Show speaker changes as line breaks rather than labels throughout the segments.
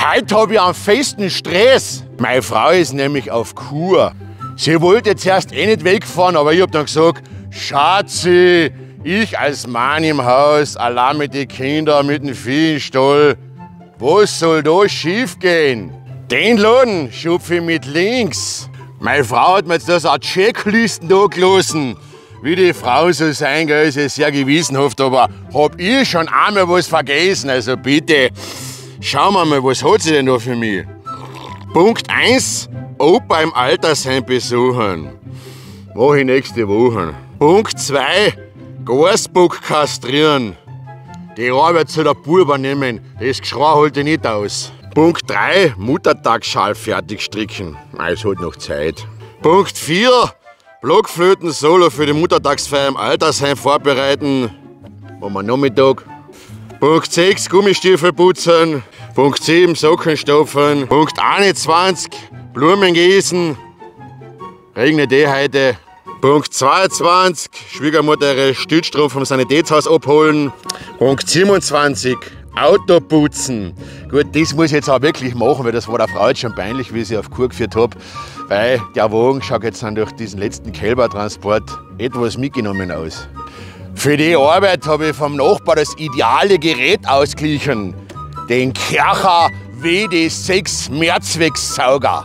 Heute habe ich einen festen Stress. Meine Frau ist nämlich auf Kur. Sie wollte zuerst eh nicht wegfahren, aber ich hab dann gesagt, Schatzi, ich als Mann im Haus, allein mit den Kindern, mit dem Vieh im Stall. Was soll da schief gehen? Den Laden schupfe ich mit links. Meine Frau hat mir jetzt da so eine Checklisten angelassen. Wie die Frau so sein, gell, ist ja sehr gewissenhaft, aber hab ich schon einmal was vergessen? Also bitte, schauen wir mal, was hat sie denn da für mich? Punkt 1, Opa im Altersheim besuchen. Mach ich nächste Woche. Punkt 2, Gasbock kastrieren. Die Arbeit soll der Bub übernehmen, das Geschrei halte ich nicht aus. Punkt 3, Muttertagsschal fertig stricken. Es hat noch Zeit. Punkt 4, Blockflöten-Solo für die Muttertagsfeier im Altersheim vorbereiten. Am Nachmittag. Punkt 6, Gummistiefel putzen. Punkt 7, Socken stopfen. Punkt 21, Blumen gießen. Regnet eh heute. Punkt 22, Schwiegermutter ihre Stützstrumpf vom Sanitätshaus abholen. Punkt 27, Auto putzen. Gut, das muss ich jetzt auch wirklich machen, weil das war der Frau jetzt schon peinlich, wie ich sie auf Kur geführt habe. Weil der Wagen schaut jetzt dann durch diesen letzten Kälbertransport etwas mitgenommen aus. Für die Arbeit habe ich vom Nachbar das ideale Gerät ausgeglichen. Den Kercher WD6 Mehrzwecksauger.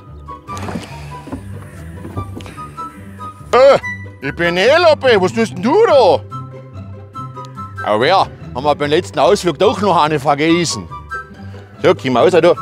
Ich bin Lappe, was tust denn du da? Aber ja, haben wir beim letzten Ausflug doch noch eine vergessen. So, komm raus da.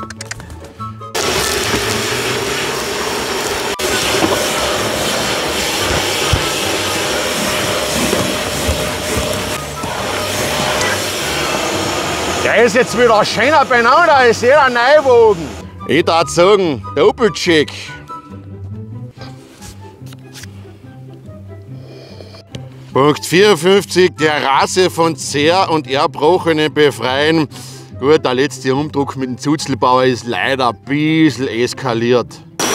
Der ist jetzt wieder schöner beieinander, ist jeder Neuwagen. Ich darf sagen, Doppelcheck. Punkt 54, Terrasse von Zehr- und Erbrochenen befreien. Gut, der letzte Umdruck mit dem Zuzelbauer ist leider ein bisschen eskaliert.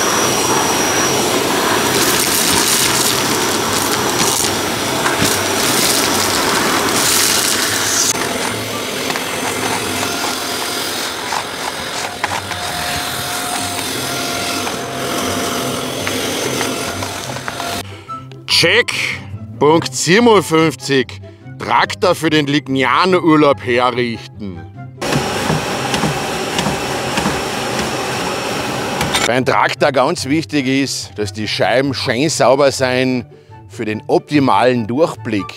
Check. Punkt 57. Traktor für den Lignano-Urlaub herrichten. Beim Traktor ganz wichtig ist, dass die Scheiben schön sauber sein für den optimalen Durchblick.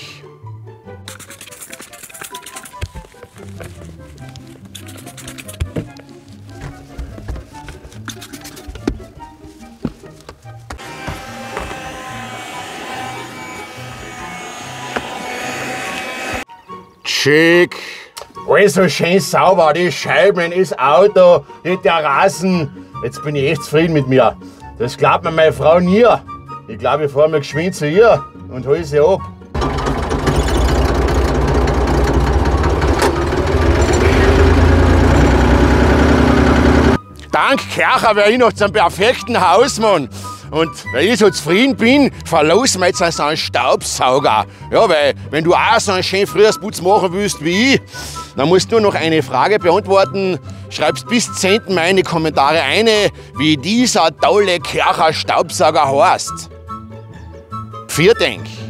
Schick. Also schön sauber, die Scheiben, das Auto, die Terrassen. Jetzt bin ich echt zufrieden mit mir. Das glaubt mir meine Frau nie. Ich glaube, ich fahre mal geschwind zu ihr und hol sie ab. Dank Kercher wäre ich noch zum perfekten Hausmann. Und weil ich so zufrieden bin, verlosen wir jetzt so einen Staubsauger. Ja, weil wenn du auch so einen schönen Frühjahrsputz machen willst wie ich, dann musst du nur noch eine Frage beantworten. Schreibst bis 10. Mai in die Kommentare ein, wie dieser tolle Kercher Staubsauger heißt. Vielen Dank.